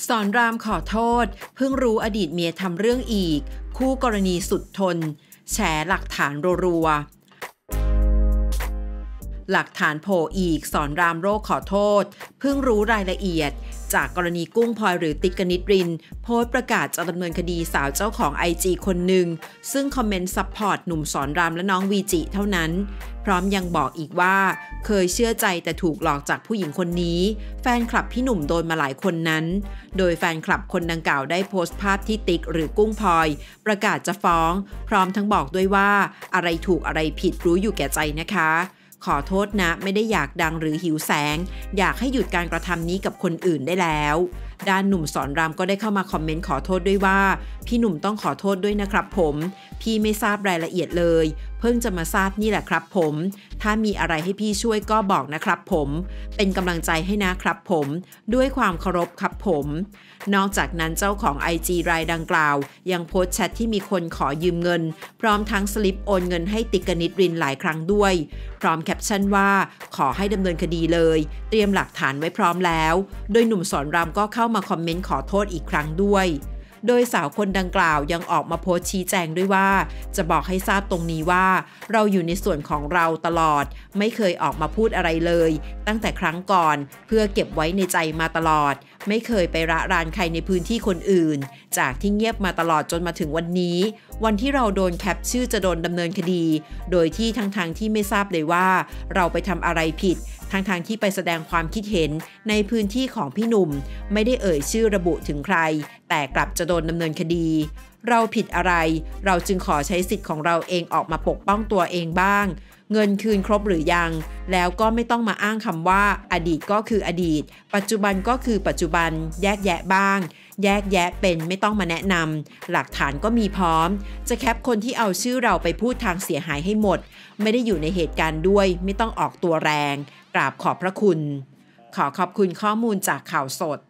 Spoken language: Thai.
สอนรามขอโทษเพิ่งรู้อดีตเมียทำเรื่องอีกคู่กรณีสุดทนแฉหลักฐานรัวหลักฐานโผล่อีกสอนรามโรคขอโทษเพิ่งรู้รายละเอียดจากกรณีกุ้งพลอยหรือติ๊กกนิษฐ์รินโพสต์ประกาศจะดำเนินคดีสาวเจ้าของ IG คนหนึ่งซึ่งคอมเมนต์ซัพพอร์ตหนุ่มสอนรามและน้องวีจิเท่านั้นพร้อมยังบอกอีกว่าเคยเชื่อใจแต่ถูกหลอกจากผู้หญิงคนนี้แฟนคลับพี่หนุ่มโดนมาหลายคนนั้นโดยแฟนคลับคนดังกล่าวได้โพสต์ภาพที่ติ๊กหรือกุ้งพลอยประกาศจะฟ้องพร้อมทั้งบอกด้วยว่าอะไรถูกอะไรผิดรู้อยู่แก่ใจนะคะขอโทษนะไม่ได้อยากดังหรือหิวแสงอยากให้หยุดการกระทำนี้กับคนอื่นได้แล้วด้านหนุ่มสอนรามก็ได้เข้ามาคอมเมนต์ขอโทษด้วยว่าพี่หนุ่มต้องขอโทษด้วยนะครับผมพี่ไม่ทราบรายละเอียดเลยเพิ่งจะมาทราบนี่แหละครับผมถ้ามีอะไรให้พี่ช่วยก็บอกนะครับผมเป็นกำลังใจให้นะครับผมด้วยความเคารพครับผมนอกจากนั้นเจ้าของ IG รายดังกล่าวยังโพสต์แชทที่มีคนขอยืมเงินพร้อมทั้งสลิปโอนเงินให้ติ๊กกนิษฐ์รินหลายครั้งด้วยพร้อมแคปชั่นว่าขอให้ดำเนินคดีเลยเตรียมหลักฐานไว้พร้อมแล้วโดยหนุ่มสอนรามก็เข้ามาคอมเมนต์ขอโทษอีกครั้งด้วยโดยสาวคนดังกล่าวยังออกมาโพสต์ชี้แจงด้วยว่าจะบอกให้ทราบตรงนี้ว่าเราอยู่ในส่วนของเราตลอดไม่เคยออกมาพูดอะไรเลยตั้งแต่ครั้งก่อนเพื่อเก็บไว้ในใจมาตลอดไม่เคยไประรานใครในพื้นที่คนอื่นจากที่เงียบมาตลอดจนมาถึงวันนี้วันที่เราโดนแคปชื่อจะโดนดำเนินคดีโดยที่ทั้งที่ไม่ทราบเลยว่าเราไปทำอะไรผิดทั้งที่ไปแสดงความคิดเห็นในพื้นที่ของพี่หนุ่มไม่ได้เอ่ยชื่อระบุถึงใครแต่กลับจะโดนดำเนินคดีเราผิดอะไรเราจึงขอใช้สิทธิ์ของเราเองออกมาปกป้องตัวเองบ้างเงินคืนครบหรือยังแล้วก็ไม่ต้องมาอ้างคำว่าอดีตก็คืออดีตปัจจุบันก็คือปัจจุบันแยกแยะบ้างแยกแยะเป็นไม่ต้องมาแนะนำหลักฐานก็มีพร้อมจะแคปคนที่เอาชื่อเราไปพูดทางเสียหายให้หมดไม่ได้อยู่ในเหตุการณ์ด้วยไม่ต้องออกตัวแรงกราบขอบพระคุณขอขอบคุณข้อมูลจากข่าวสด